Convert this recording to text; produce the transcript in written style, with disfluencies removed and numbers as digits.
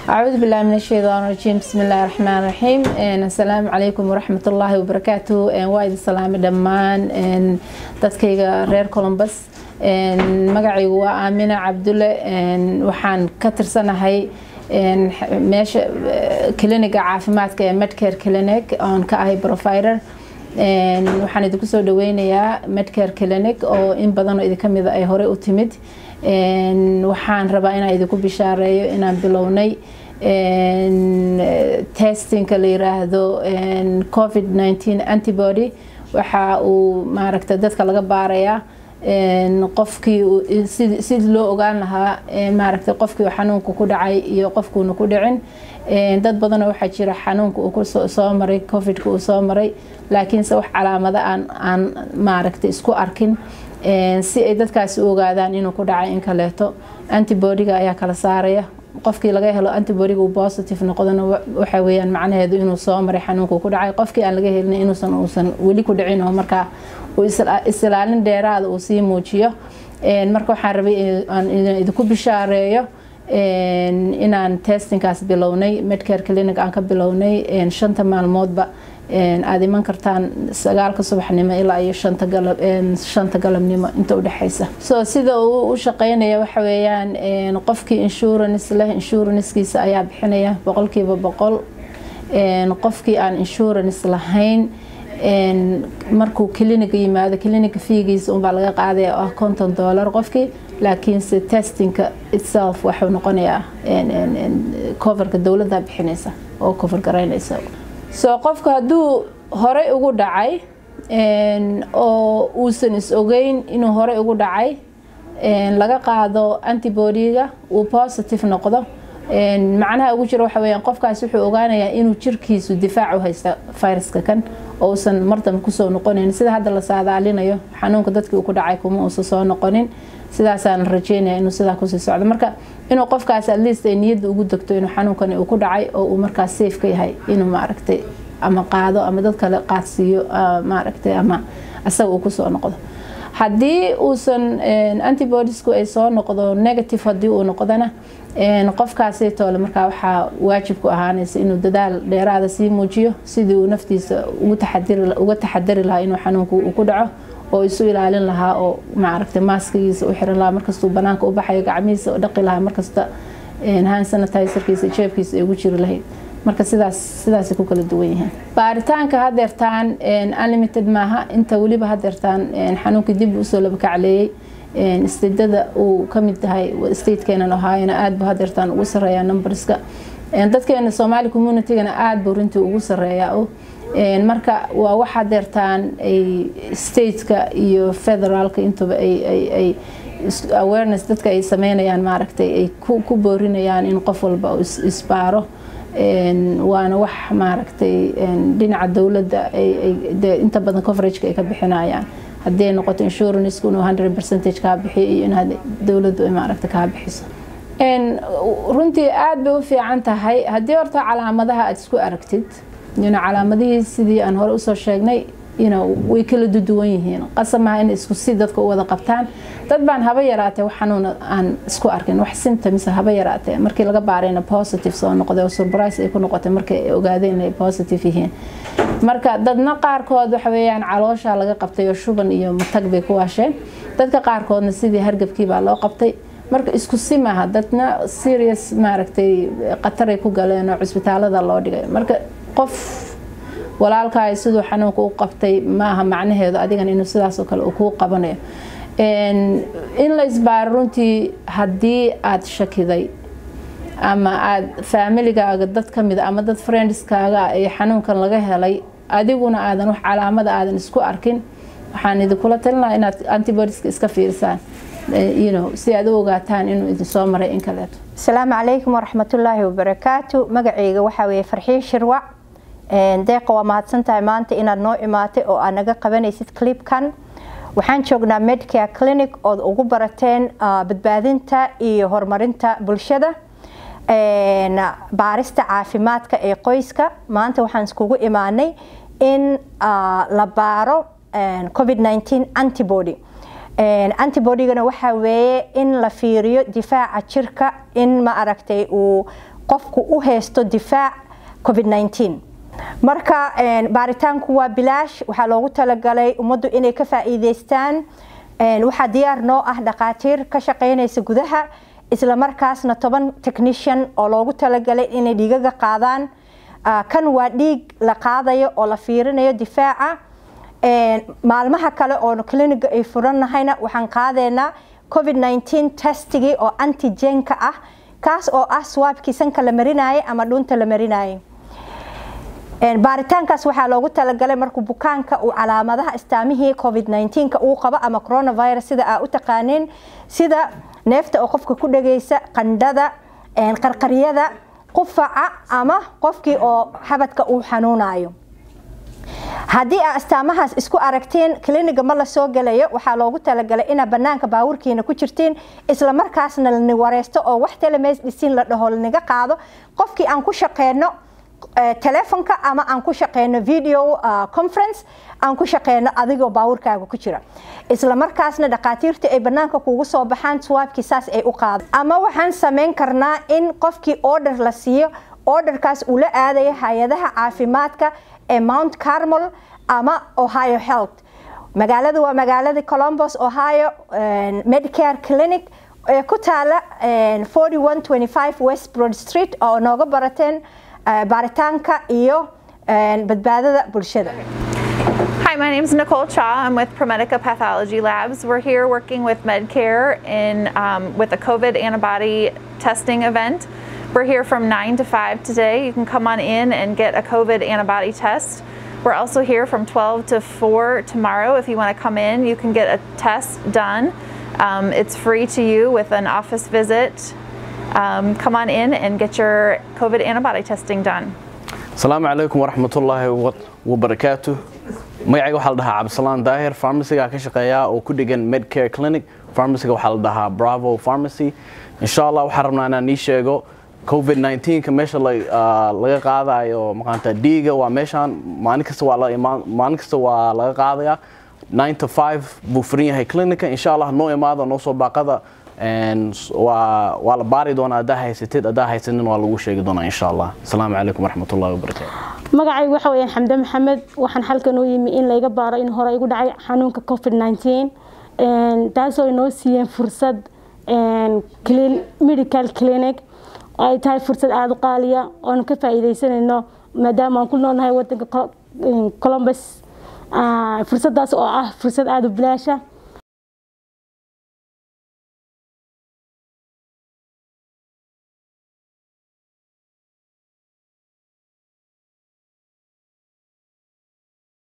أعوذ بالله من الشيطان الرجيم بسم الله الرحمن الرحيم السلام عليكم ورحمة الله وبركاته وايد السلام دمان dadkayga reer Columbus magacaygu waa Aamina Cabdulle waxaan ka tirsanahay meesha kliniga caafimaadka ee Medcare Clinic aan ka ahay provider waxaan idinku soo dhaweynayaa Medcare Clinic oo in badan oo idin kamid ah ay hore u timid waxaan rabaa inaan idinku bishaareeyo inaan bilownay testing la yiraahdo COVID-19 antibody waxa uu maaragtay dadka laga baarayaa qofkii sid loo ogaan lahaa maaragtay qofkii xanuunku ku dhacay iyo qofkuuna ku dhicin dad badan waxa jira xanuunku uu soo maray COVID-ku uu soo maray laakiin wax calaamado aan maaragtay isku arkin si ay dadkaasi u ogaadaan inuu ku dhacay in kaleeto antibody-ga ayaa kala saaraya qofkii laga helo antibody-ga uu positive noqdana waxa weeyaan macnaheedu inuu soo maray xanuunku ku dhacay qofkii aan laga helin inuusan wali ku dhicin oo marka uu islaalin dheeraad uu sii muujiyo marka waxaan rabay inaan idinku bishaareeyo inaan testingkaas bilownay Medcare Clinic aan ka bilownay 5 maalmoodba aad iman kartaan 9 subaxnimo ilaa iyo 5 galabnimo inta u dhaxaysa sida uu u shaqeynaya waxa weeyaan qofkii insurance-kiisa ayaa bixinaya 100% qofkii aan insurance lahayn markuu clinic yimaado clinic feegiisa baa laga qaadaya oo $50 qofkii laakiin se testingka itself waxa noqonayaa coverka dawladda bixinaysa oo cover gareynaysa qofka haduu hore ugu dhacay oo uusan is ogeyn inuu hore ugu dhacay laga qaado antibody-ga uu positive noqdo macnaha ugu jiro waxa weeyaan qofkaas wuxuu ogaanayaa inuu jirkiisu difaac u haysto viruska kan oo san martan ku soo noqonin sida hadda la saadaalinayo xanuunka dadkii uu ku dhacay kuma uu soo noqonin sidaasaan rajeynayaa inuu sidaa ku sii socdo marka inuu qofkaas at least ay niyadda ugu dagto inuu xanuunkan uu ku dhacay oo uu markaas safe ka yahay inuu maaragtay ama qaado ama dad kale qaadsiiyo maaragtay ama asaga uu ku soo noqdo haddii uusan antibodiesku ay soo noqdo negative haddii uu noqdana qofkaasi toole marka waxa waajib ku ahaanaysa inuu dadaal dheeraad sii muujiyo sidii uu naftiisa uga taxadari lahaa inuu xanuunku uu ku dhaco oo isu ilaalin lahaa oo maaragtay maskigiisa u xiran lahaa markastuu banaanka u baxayo gacmihiisa oo dhaqi lahaa markasta hand sanitizer-kiisa jeebkiisa ay ugu jiri lahayd marka sidaas ku kala duwan yihiin baaritaanka hadeertaan unlimited maaha inta waliba hadeertaan xanuunka dib u soo laba kacleeyay state-da uu kamid tahay state-keena Ohio aad buu hadeertaan ugu sareeyaa numberska dadkeena Somali community-gana aad buu runtii ugu sareeyaa marka waa waxa hadeertaan ay state-ka iyo federaalka intuba ay awareness dadka ay sameynayaan maaragtay ay ku boorinayaan in qof walba uu isbaaro waana wax maaragtay dhinaca dawladda ay inta badan coverage ay ka bixinayaan haddii noqoto insurance inuu 100% ka bixiyo iyo in dawladdu ay maaragtay ka bixiso runtii aad bay u fiican tahay haddii horta calaamadaha aad isku aragtid calaamadihii sidii aan hore u soo sheegnay way kala duwan yihiin qasamaha in isku si dadka u wada qabtaan dad baan haba yaraatay wax xanuun aan isku arkin wax symptoms haba yaraatay markii laga baarayna positive soo noqday oo surprise ay ku noqotay markii ay ogaadeen inay positive yihiin marka dadna qaarkood waxa weeyaan caloosha laga qabtay oo shuban iyo matag bay ku waasheen dadka qaarkoodna sidii hargabkii baa loo qabtay marka isku simaha dadna serious maaragtay qatar ay ku galeen oo cisbitaalada loo dhigay marka qof walaalka sidoo xanuunka u qabtay maaha macnaheedu adigan inuu sidaas oo kale uu ku qabanayo in la isbaaro runtii haddii aad shakiday ama aad family-gaaga dad kamid ama dad friends-kaaga ay xanuunkan laga helay adiguna aadan wax calaamada aadan isku arkin waxaan idinkula talinayaa inaad antibodies iska fiirsaan si aad u ogaataan inuu idin soo maray in kaleeto Assalaamu calaykum waraxmatullaahi wabarakaatu magacayga waxa weeye Farxiin Shirwac deeqa waa mahadsantahay maanta inaad noo imaatay oo aad naga qabanaysid clipkan waxaan joognaa Medcare Clinic oo ugu barateen badbaadinta iyo horumarinta bulshada baarista caafimaadka ee qoyska maanta waxaan iskugu imaanay in la baaro COVID-19 antibody antibodygana waxa weeye in la fiiriyo difaaca jirka in ma aragtay uu qofku u haysto difaac COVID-19 marka baaritaanku waa bilaash waxaa loogu talagalay ummaddu inay ka faa'iideystaan waxaa diyaar noo ah dhaqaatiir ka shaqeynaysa gudaha isla markaasna 10 technician oo loogu talagalay inay dhiigaga qaadaan kan waa dhiig la qaadayo oo la fiirinayo difaaca maalmaha kale oo clinic ay furannahayna waxaan qaadeynaa COVID-19 testigii oo antigenka ah kaas oo ah swabkii sanka la marinayay ama dhuunta la marinayay baaritaankaas waxaa loogu talagalay markuu bukaanka uu calaamadaha astaamihii COVID-19 uu qabo ama coronavirus sida aa u taqaaneen sida neefta oo qofka ku dhageysa qandhada qarqaryada qufaca ama qofkii oo xabadka uu xanuunayo haddii aa astaamahaas isku aragteen cliniga ma la soo galayo waxaa loogu talagalay inaa banaanka baawurkiina ku jirtiin isla markaasna la wareysto oo wax telemedicine la dhaho lanaga qaado qofkii aan ku shaqeyno telefonka ama aan ku shaqeyno video conference aan ku shaqeyno adigoo baawurkaaga ku jira isla markaasna dhaqaatiirta ay banaanka kugu soo baxaan swabkii saas ay u qaado ama waxaan sameyn karnaa in qofkii order la siiyo orderkaas uu la aadayo hay-adaha caafimaadka ee Mount Carmel ama Ohio Health magaalada waa magaalada Columbus Ohio Medicare Clinic ee ku taala 4125 West Broad Street oo nooga barateen baaritaanka iyo badbaadada bulshada. Hi, my name is Nicole Cha. I'm with Promedica Pathology Labs. We're here working with Medcare with a COVID antibody testing event. We're here from 9 to 5 today. You can come on in and get a COVID antibody test. We're also here from 12 to 4 tomorrow. If you want to come in, you can get a test done. It's free to you with an office visit. Come on in and get your COVID antibody testing done. Assalamu alaikum wa rahmatullahi wa barakatuh. magacayga waxaa la dhahaa Cabdisalaan Daahir pharmacy-ga ka shaqeeya oo ku dhigan Medcare Clinic pharmacy-ga waxaa la dhahaa Bravo Pharmacy insha Allah waxaan rabnaa inaan sheego COVID-19 ka meesha laga qaadayo maqaanta dhiiga waa meeshan maalin kasta waa laga qaadaya 9 to 5 buu furan yahay clinic insha Allah noo imaado noo soo baaqada waa la baari doonaa hadaa haysanin waa lagu sheegi doonaa insha Allah. Assalamu alaikum wa rahmatullahi wa barakatuh. magacaygu waxa weeyaan Xamda Maxamed waxaan halkan u yimi in layga baaro in hore igu dhacay xanuunka COVID-19 taasoo inoo siiyeen fursad medical clinic ay tahay fursad aad u qaaliya oo ka faa'iideysanayno maadaama aan ku noolnahay wadanka Columbus fursadaas oo ah fursad aad u bilaasha